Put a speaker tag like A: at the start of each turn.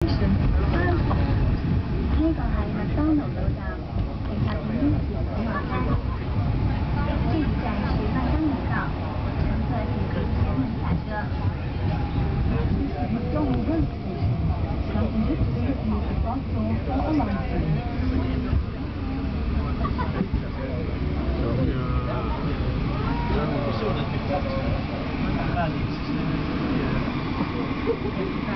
A: 呢個係麥當勞老站，乘客請依次往下車。這一站是麥當勞站，乘客請自前門下車。麥當勞站
B: 不是我的